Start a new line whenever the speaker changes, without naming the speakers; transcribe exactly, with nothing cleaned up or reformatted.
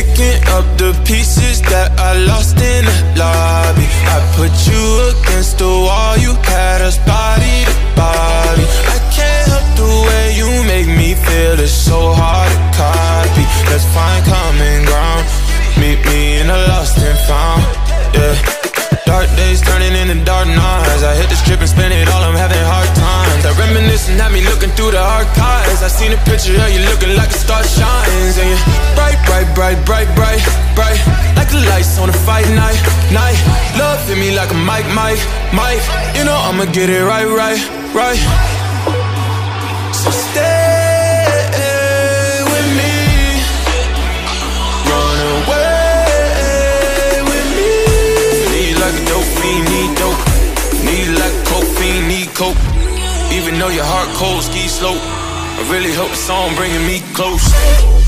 picking up the pieces that I lost in the lobby. I put you against the wall, you had us body to body. I can't help the way you make me feel, it's so hard to copy. Let's find common ground, meet me in the lost and found, yeah. Dark days turning into dark nights. I hit the strip and spend it all, I'm having hard times. I reminisce and have me looking through the archives. I seen a picture of you looking like a star shines. And you're bright, bright, bright, bright, bright, bright, like the lights on a fight night, night. Love hit me like a mic, mic, mic. You know I'ma get it right, right, right. So stay with me, run away. Like a dope fiend, need dope. Need like a coke fiend, need coke. Even though your heart cold, ski slope. I really hope the song bringing me close.